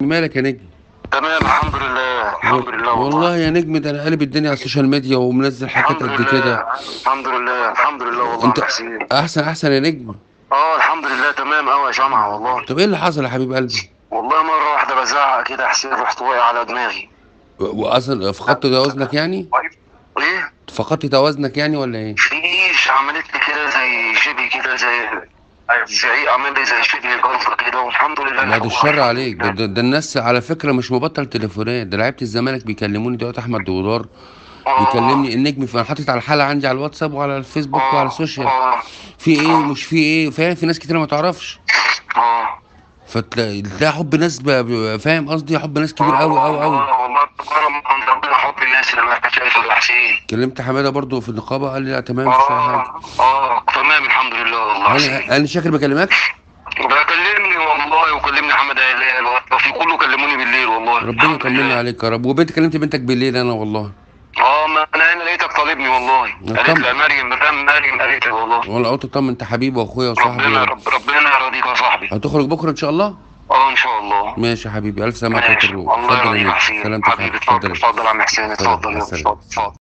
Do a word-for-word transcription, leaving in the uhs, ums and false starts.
مالك يا نجم؟ تمام، الحمد لله و- الحمد لله والله. والله يا نجم، ده انا قالب الدنيا على السوشيال ميديا ومنزل حاجات الحمد قد كده. لله الحمد لله الحمد لله والله يا عم انت حسين. احسن احسن يا نجم. اه الحمد لله تمام قوي يا جماعه والله. طب ايه اللي حصل يا حبيب قلبي؟ والله مره واحده بزعق كده يا حسين، رحت واقع على دماغي. و- واصلا فقدت توازنك يعني؟ ايه؟ فقدت توازنك يعني ولا ايه؟ فيش، عملت لي كده زي شبه كده زي زعيق، عمل لي زي شبه جلطه كده، والحمد لله بعد الحمد الشر الحمد عليك. ده, لله. ده, ده الناس على فكره مش مبطل تليفونات، ده لعيبه الزمالك بيكلموني دلوقتي، احمد دولار اه بيكلمني النجم، فانا حاطط على الحلقه عندي على الواتساب وعلى الفيسبوك وعلى اه السوشيال. اه في ايه اه ومش في ايه، فاهم؟ في ناس كتير ما تعرفش. اه فتلاقي ده حب ناس ب- ب- فاهم قصدي؟ حب ناس كبير اه قوي قوي قوي. والله والله كرم من ربنا، حب الناس اللي ما شايفه يا حسين. كلمت حماده برضو في النقابه، قال لي لا تمام مفيش اي حاجه. اه اه تمام الحمد لله والله حسين. انا انا شاكر ما بكلمكش. بكلمني والله، وكلمني حمد هلال، وفي كله كلموني بالليل والله ربنا الحمد يطمنا لله. عليك يا رب. وبنت كلمت بنتك بالليل انا والله. اه ما انا هنا لقيتك طالبني والله، قالت طم لي يا مريم، مدام مريم قالت لي والله. والله قلت اطمن، انت حبيبي واخويا وصاحبي ربنا و... رب ربنا يرضيك يا صاحبي. هتخرج بكره ان شاء الله؟ اه ان شاء الله. ماشي يا حبيبي، الف سلامه يا ماشي الروح. الله اتفضل يا يرضيك يا نجم، حسين سلامتك يا حبيبي، حبيبي، اتفضل اتفضل يا اتفضل يا عم حسين، اتفضل، اتفضل مع يلا، اتفضل السلامه. اتفضل.